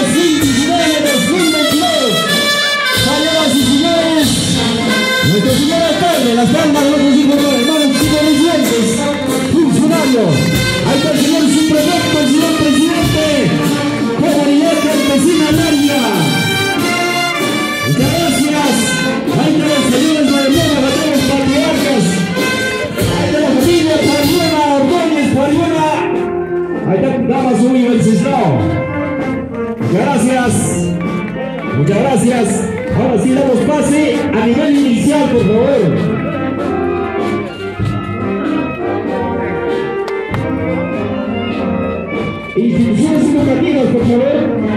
2019-2022. Señoras y señores, nuestra señora alcalde, las palmas de nuestros hijos, hermanos y residentes, funcionarios. Ahí está el señor subprefecto, el señor presidente, Comunidad Campesina Laria. Muchas gracias. Ahí están los señores Mariana, los patriarcas. Ahí está la familia Pariona, Ordóñez, Pariona. Ahí está Damas Uy, Venceslao. Muchas gracias. Muchas gracias. Ahora sí damos pase a nivel inicial, por favor. Instituciones educativas, por favor.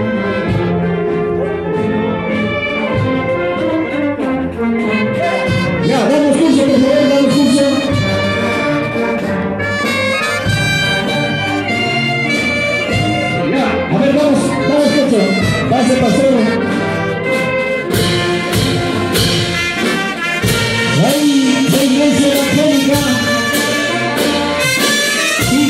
Ya, damos curso, por favor, damos curso. Ya, a ver, damos curso. Pase, paseo. Ahí, la iglesia evangélica. Sí.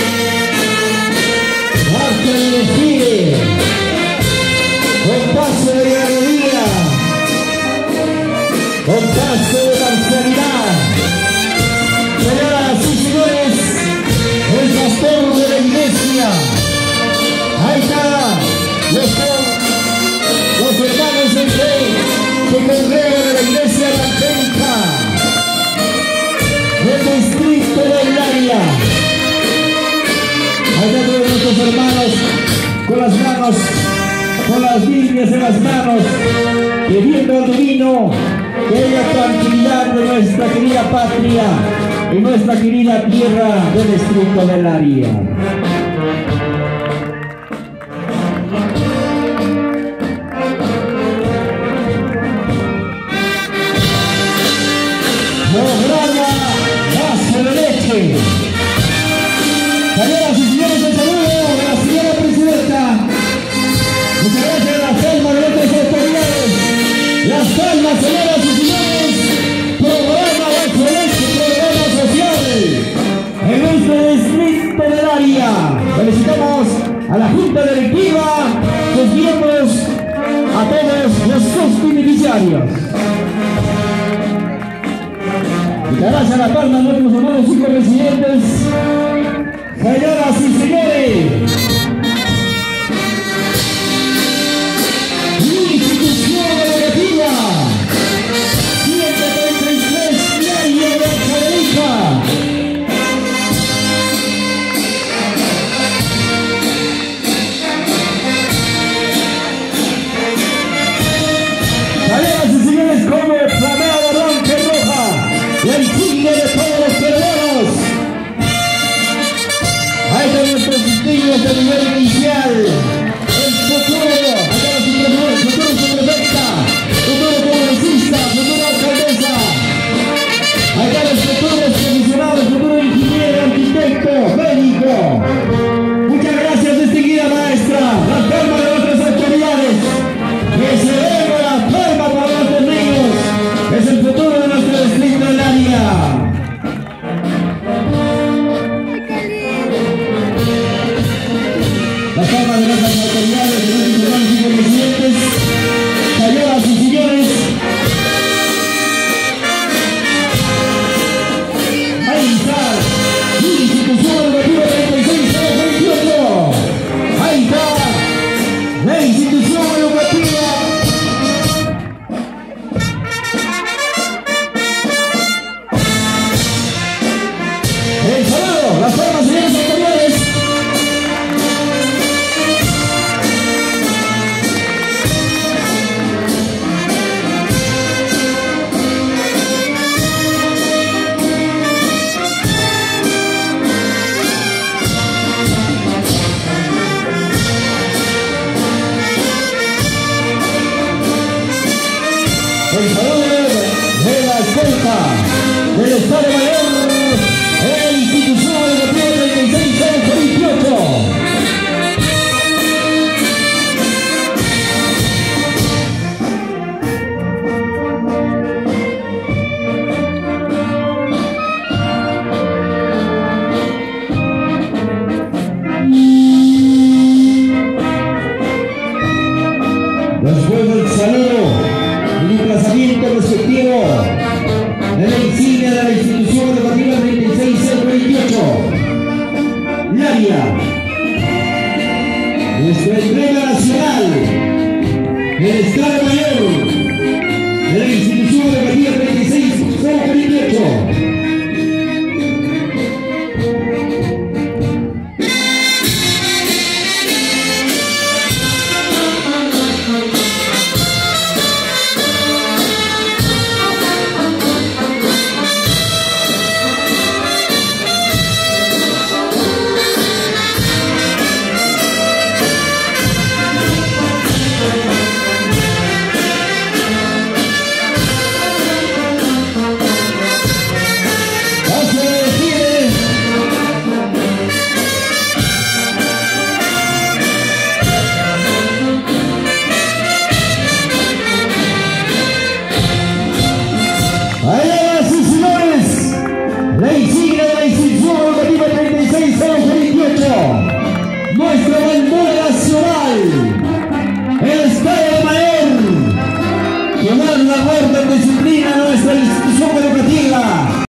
Hasta el desfile. Con paso de garrería. Con paso de marcialidad. Señoras y señores, el pastor de la iglesia. Ahí está. Los hermanos en fe que congregan de la iglesia evangélica del distrito de Laria. Ahí están todos nuestros hermanos con las Biblias en las manos, pidiendo al divino que haya tranquilidad de nuestra querida patria y nuestra querida tierra del distrito de Laria. Programa Vaso de Leche. Señoras y señores, el saludo de la señora presidenta. Muchas gracias a las palmas de nuestras autoridades. Las palmas, señoras y señores. Programa Vaso de Leche, programa social en nuestro distrito de Laria. Felicitamos a la Junta Directiva, sus miembros, a todos los sus beneficiarios. Muchas gracias a la palma de nuestros hermanos y residentes. Señoras y señores, institución educativa 133 Laria de Angélica. Señoras y señores, como flamada blanca y roja, la insignia de todos los peruanos. Ahí están nuestros niños de nivel inicial. El futuro, acá la futuro subprefecta, futuro congresista, futura alcaldesa. Ahí están los futuros comisionados, futuro ingeniero, arquitecto, médico. Muchas gracias, distinguida maestra. Las palmas de nuestras autoridades. Que se den las palmas para nuestros niños. Es el futuro de nuestro distrito de Laria. Las palmas de nuestras autoridades, de nuestros hermanos y presidentes. Señoras y señores, ahí está, institución educativa 36-28. Ahí está, la institución educativa. El saludo, las palmas, señores autoridades. El saludo de la escolta del Estado Mayor de la institución educativa 36-28. del Premio Nacional, el Estado Mayor de la Institución Educativa 36, San 28. La insignia de la Institución Educativa 36 a los 28, nuestra bandera nacional, el Estado Mayor, que da la guarda disciplina a nuestra institución.